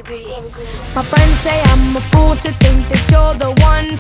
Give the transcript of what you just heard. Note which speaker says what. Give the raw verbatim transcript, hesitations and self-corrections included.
Speaker 1: My friends say I'm a fool to think that you're the one